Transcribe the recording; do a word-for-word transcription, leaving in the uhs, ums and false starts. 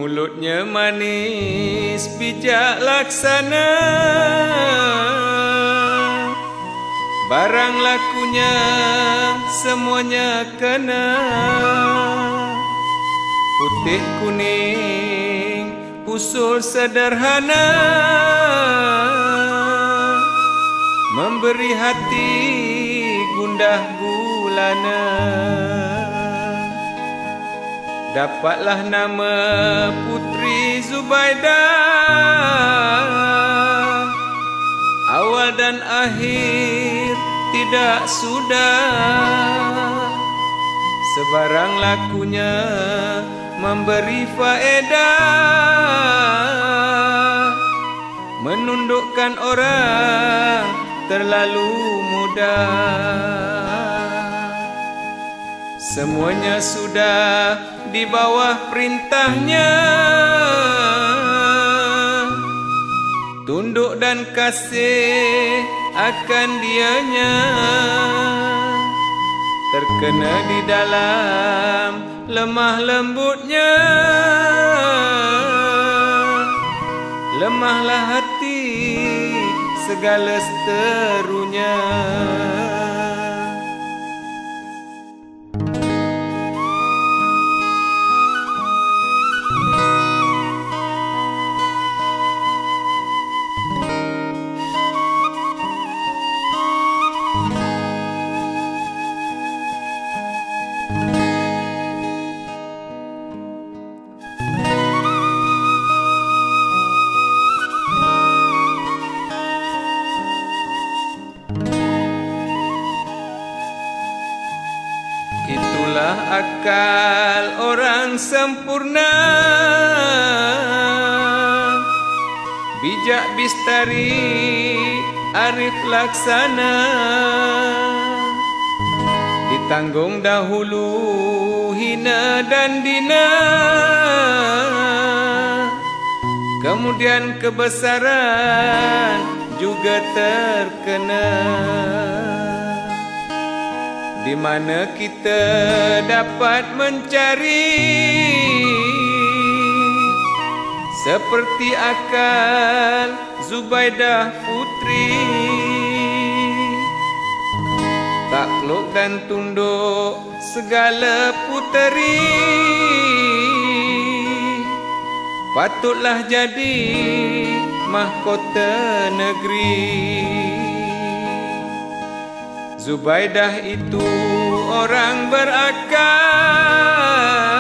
mulutnya manis bijak laksana, barang lakunya semuanya kena. Putih kuning usul sederhana, memberi hati gundah gulana. Dapatlah nama Putri Zubaidah, awal dan akhir tidak sudah. Sebarang lakunya memberi faedah, menundukkan orang terlalu mudah. Semuanya sudah di bawah perintahnya, tunduk dan kasih akan dianya. Terkena di dalam lemah lembutnya, lemahlah hati segala seterunya. Itulah akal orang sempurna, bijak bistari arif laksana. Ditanggung dahulu hina dan dina, kemudian kebesaran juga terkena. Di mana kita dapat mencari seperti akal Zubaidah Putri, takluk dan tunduk segala puteri, patutlah jadi mahkota negeri. Zubaidah itu orang berakal,